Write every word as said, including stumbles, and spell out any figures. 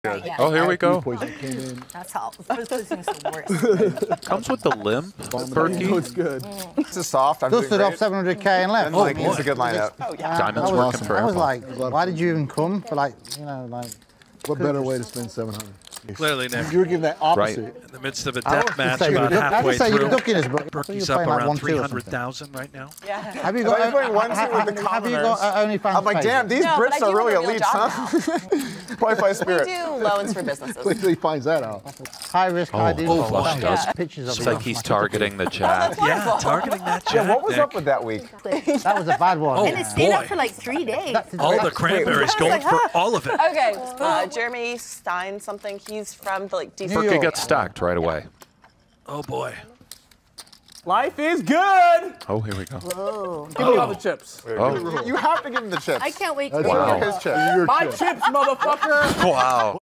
Right, yeah. Oh, here we go. That's how. First position's the worst. Comes with the limp, Berkey. It's good. Mm. This is soft. I'm Dusted doing off great. seven hundred K and left. And, like, it's a good lineup. Oh, yeah. Diamond's I was, working for I was Airball. like, why did you even come for like, you know, like... What better way to spend seven hundred? Clearly, Nick. You were giving that opposite. Right. In the midst of a I death was match say, about you're duck- I halfway was say through. you're ducking us, but Berkey's you're up playing like around one, two or three hundred something. thousand right now. Yeah. Have you Are got, you playing one, two have, with the have you commoners? got uh, OnlyFans I'm like, page? damn, these No, but I Brits are do really have a real elite, job huh? Probably by We spirit. do loans for businesses. Quickly finds that out. High risk, high deal. Oh, flush Yeah. does. Pictures of It's like he's targeting the chat. Yeah, targeting that Yeah, jack, what was Nick. up with that week? That was a bad one. Oh, And it stayed boy. up for like three days. All the cranberries going for all of it. Okay, uh, Jeremy Stein something. He's from the like D C. Berkey gets stacked right away. Oh boy. Life is good. Oh, here we go. Whoa. Give me all the chips. Oh, You have to give him the chips. I can't wait to That's go. wow. His chips. Your My chip. chips, motherfucker. Wow.